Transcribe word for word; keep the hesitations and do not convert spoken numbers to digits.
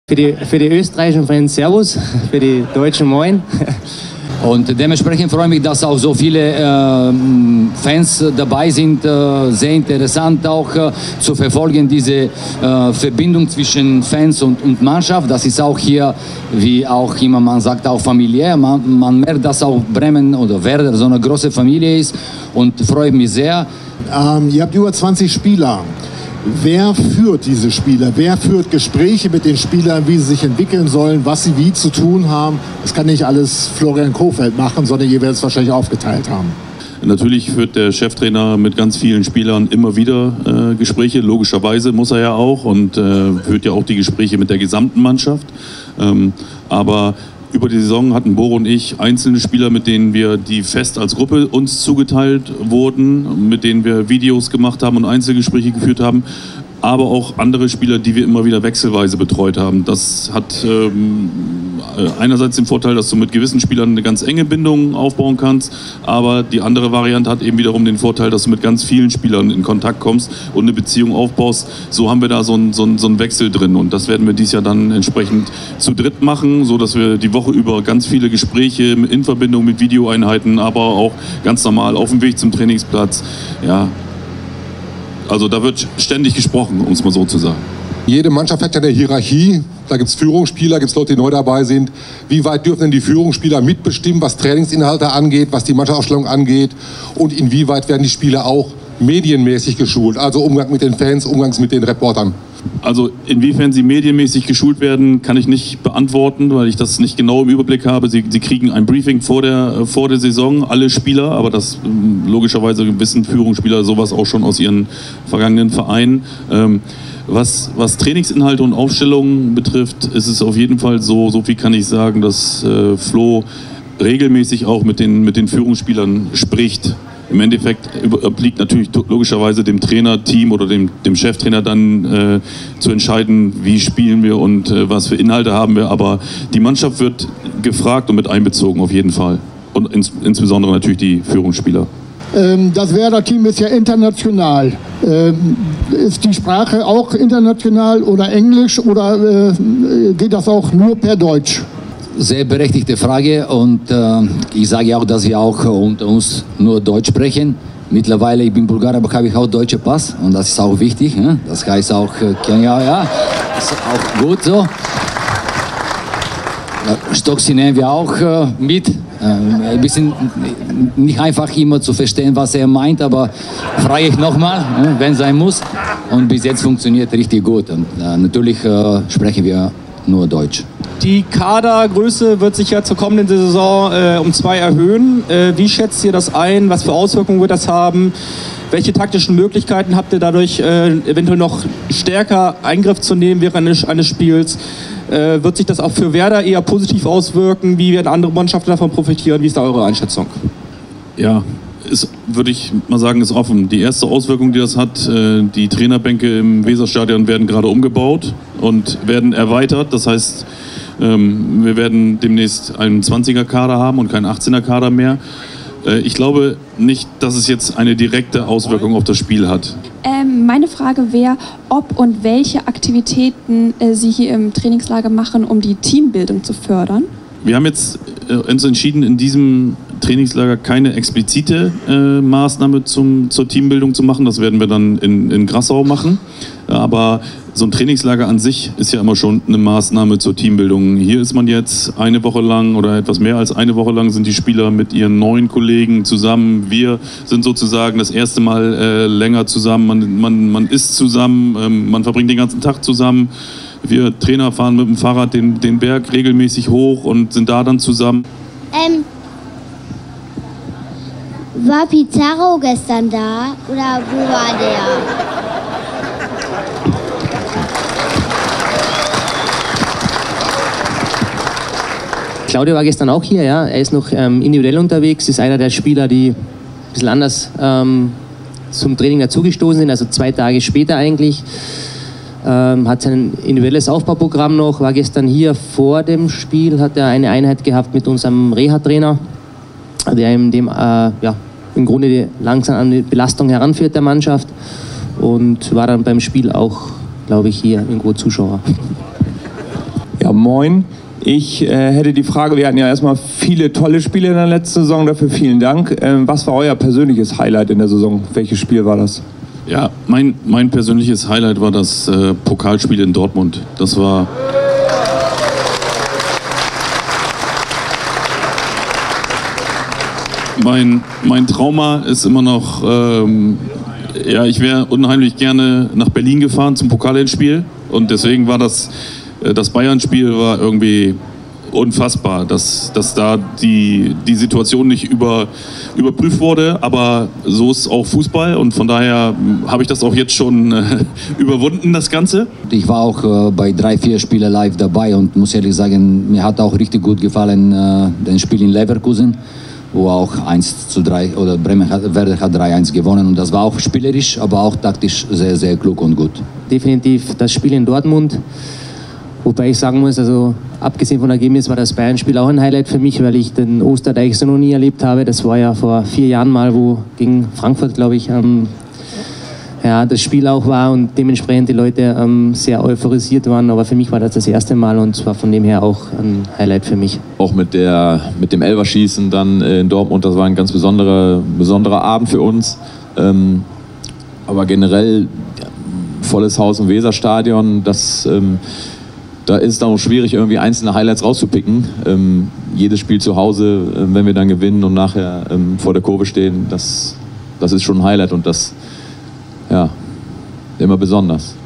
Für die, für die österreichischen Fans Servus, für die Deutschen Moin. Und dementsprechend freue ich mich, dass auch so viele äh, Fans dabei sind. Äh, sehr interessant auch äh, zu verfolgen, diese äh, Verbindung zwischen Fans und, und Mannschaft. Das ist auch hier, wie auch immer man sagt, auch familiär. Man, man merkt, dass auch Bremen oder Werder so eine große Familie ist und freut mich sehr. Ähm, ihr habt über zwanzig Spieler. Wer führt diese Spieler? Wer führt Gespräche mit den Spielern, wie sie sich entwickeln sollen, was sie wie zu tun haben? Das kann nicht alles Florian Kohfeldt machen, sondern ihr werdet es wahrscheinlich aufgeteilt haben. Natürlich führt der Cheftrainer mit ganz vielen Spielern immer wieder äh, Gespräche, logischerweise muss er ja auch, und äh, führt ja auch die Gespräche mit der gesamten Mannschaft. Ähm, aber über die Saison hatten Boro und ich einzelne Spieler, mit denen wir, die fest als Gruppe uns zugeteilt wurden, mit denen wir Videos gemacht haben und Einzelgespräche geführt haben, aber auch andere Spieler, die wir immer wieder wechselweise betreut haben. Das hat ähm, einerseits den Vorteil, dass du mit gewissen Spielern eine ganz enge Bindung aufbauen kannst, aber die andere Variante hat eben wiederum den Vorteil, dass du mit ganz vielen Spielern in Kontakt kommst und eine Beziehung aufbaust. So haben wir da so einen so so einen Wechsel drin, und das werden wir dieses Jahr dann entsprechend zu dritt machen, so dass wir die Woche über ganz viele Gespräche in Verbindung mit Videoeinheiten, aber auch ganz normal auf dem Weg zum Trainingsplatz, ja. Also da wird ständig gesprochen, um es mal so zu sagen. Jede Mannschaft hat ja eine Hierarchie. Da gibt es Führungsspieler, gibt es Leute, die neu dabei sind. Wie weit dürfen denn die Führungsspieler mitbestimmen, was Trainingsinhalte angeht, was die Mannschaftsaufstellung angeht? Und inwieweit werden die Spieler auch medienmäßig geschult? Also Umgang mit den Fans, Umgang mit den Reportern. Also inwiefern sie medienmäßig geschult werden, kann ich nicht beantworten, weil ich das nicht genau im Überblick habe. Sie, sie kriegen ein Briefing vor der, vor der Saison, alle Spieler, aber das logischerweise wissen Führungsspieler sowas auch schon aus ihren vergangenen Vereinen. Ähm, was, was Trainingsinhalte und Aufstellungen betrifft, ist es auf jeden Fall so, so viel kann ich sagen, dass äh, Flo regelmäßig auch mit den, mit den Führungsspielern spricht. Im Endeffekt obliegt natürlich logischerweise dem Trainerteam oder dem, dem Cheftrainer dann äh, zu entscheiden, wie spielen wir und äh, was für Inhalte haben wir. Aber die Mannschaft wird gefragt und mit einbezogen auf jeden Fall. Und ins, insbesondere natürlich die Führungsspieler. Ähm, das Werder-Team ist ja international. Ähm, ist die Sprache auch international oder Englisch oder äh, geht das auch nur per Deutsch? Sehr berechtigte Frage, und äh, ich sage auch, dass wir auch unter uns nur Deutsch sprechen. Mittlerweile, ich bin Bulgar, aber habe ich auch deutschen Pass, und das ist auch wichtig. Ne? Das heißt auch, äh, ja, ja, ist auch gut so. Stoxi nehmen wir auch äh, mit. Äh, ein bisschen nicht einfach immer zu verstehen, was er meint, aber frage ich nochmal, äh, wenn sein muss. Und bis jetzt funktioniert richtig gut. Und äh, natürlich äh, sprechen wir nur Deutsch. Die Kadergröße wird sich ja zur kommenden Saison äh, um zwei erhöhen. Äh, wie schätzt ihr das ein? Was für Auswirkungen wird das haben? Welche taktischen Möglichkeiten habt ihr dadurch, äh, eventuell noch stärker Eingriff zu nehmen während eines, eines Spiels? Äh, wird sich das auch für Werder eher positiv auswirken? Wie werden andere Mannschaften davon profitieren? Wie ist da eure Einschätzung? Ja, ist, würde ich mal sagen, ist offen. Die erste Auswirkung, die das hat, äh, die Trainerbänke im Weserstadion werden gerade umgebaut und werden erweitert. Das heißt, ähm, wir werden demnächst einen zwanziger-Kader haben und keinen achtzehner-Kader mehr. Äh, ich glaube nicht, dass es jetzt eine direkte Auswirkung auf das Spiel hat. Ähm, meine Frage wäre, ob und welche Aktivitäten äh, Sie hier im Trainingslager machen, um die Teambildung zu fördern. Wir haben jetzt äh, uns entschieden, in diesem Trainingslager keine explizite äh, Maßnahme zum, zur Teambildung zu machen. Das werden wir dann in, in Grassau machen. Aber so ein Trainingslager an sich ist ja immer schon eine Maßnahme zur Teambildung. Hier ist man jetzt eine Woche lang oder etwas mehr als eine Woche lang sind die Spieler mit ihren neuen Kollegen zusammen. Wir sind sozusagen das erste Mal äh, länger zusammen. Man, man, man isst zusammen, ähm, man verbringt den ganzen Tag zusammen. Wir Trainer fahren mit dem Fahrrad den, den Berg regelmäßig hoch und sind da dann zusammen. Ähm, war Pizarro gestern da oder wo war der? Claudio war gestern auch hier, ja. Er ist noch ähm, individuell unterwegs, ist einer der Spieler, die ein bisschen anders ähm, zum Training dazugestoßen sind, also zwei Tage später eigentlich. Ähm, hat sein individuelles Aufbauprogramm noch, war gestern hier vor dem Spiel, hat er eine Einheit gehabt mit unserem Reha-Trainer, der ihm dem, äh, ja, im Grunde langsam an die Belastung heranführt der Mannschaft, und war dann beim Spiel auch, glaube ich, hier irgendwo Zuschauer. Ja, moin. Ich äh, hätte die Frage, wir hatten ja erstmal viele tolle Spiele in der letzten Saison, dafür vielen Dank. Ähm, was war euer persönliches Highlight in der Saison? Welches Spiel war das? Ja, mein, mein persönliches Highlight war das äh, Pokalspiel in Dortmund. Das war... Mein, mein Trauma ist immer noch... Ähm, ja, ich wäre unheimlich gerne nach Berlin gefahren zum Pokalendspiel. Und deswegen war das... Das Bayern-Spiel war irgendwie unfassbar, dass, dass da die, die Situation nicht über, überprüft wurde, aber so ist auch Fußball und von daher habe ich das auch jetzt schon äh, überwunden, das Ganze. Ich war auch äh, bei drei, vier Spielen live dabei und muss ehrlich sagen, mir hat auch richtig gut gefallen, äh, das Spiel in Leverkusen, wo auch eins zu drei oder Bremen hat, Werder hat drei eins gewonnen und das war auch spielerisch, aber auch taktisch sehr, sehr klug und gut. Definitiv das Spiel in Dortmund. Wobei ich sagen muss, also abgesehen von Ergebnis war das Bayern-Spiel auch ein Highlight für mich, weil ich den Osterdeich so noch nie erlebt habe. Das war ja vor vier Jahren mal, wo gegen Frankfurt, glaube ich, ähm, ja, das Spiel auch war und dementsprechend die Leute ähm, sehr euphorisiert waren. Aber für mich war das das erste Mal und zwar von dem her auch ein Highlight für mich. Auch mit, der, mit dem Elferschießen dann in Dortmund, das war ein ganz besonderer, besonderer Abend für uns. Ähm, aber generell ja, volles Haus im Weserstadion, das... Ähm, Da ist es dann auch schwierig, irgendwie einzelne Highlights rauszupicken. Ähm, jedes Spiel zu Hause, äh, wenn wir dann gewinnen und nachher ähm, vor der Kurve stehen, das, das ist schon ein Highlight und das, ja, immer besonders.